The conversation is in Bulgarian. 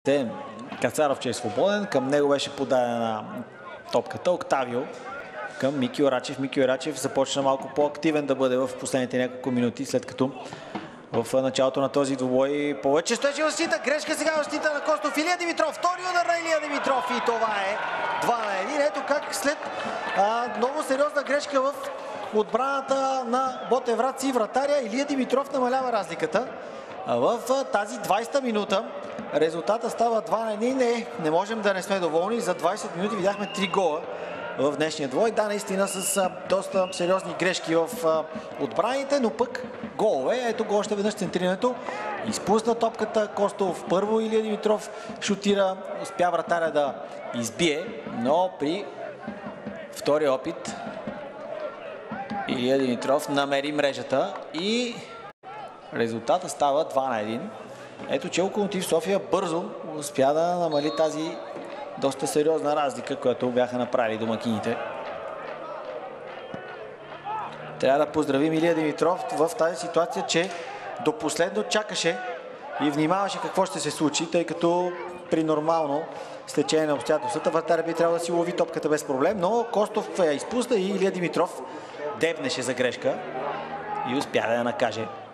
Кацаров, че е свободен, към него беше подадена топката. Октавио към Мики Орачев. Мики Орачев започна малко по-активен да бъде в последните няколко минути, след като в началото на този двубой повече стоеше в защита. Грешка сега в защита на Костов. Илия Димитров, втори удар на Илия Димитров и това е 2-1. Ето как след много сериозна грешка в отбраната на Ботевград и вратаря Илия Димитров намалява разликата. В тази 20-та минута резултата става 2-1. Не можем да не сме доволни. За 20 минути видяхме 3 гола в днешния двой. Да, наистина с доста сериозни грешки в отбраните, но пък голове. Ето го още веднъж центрирането. Изпусна топката Костов. Първо Илия Димитров шутира. Успя вратаря да избие, но при втори опит Илия Димитров намери мрежата и резултата става 2-1. Ето че Локомотив София бързо успя да намали тази доста сериозна разлика, която бяха направили домакините. Трябва да поздравим Илия Димитров в тази ситуация, че до последно чакаше и внимаваше какво ще се случи, тъй като при нормално стечение на обстоятелствата вратаря би трябвало да си лови топката без проблем, но Костов я изпусна и Илия Димитров дебнеше за грешка и успя да я накаже.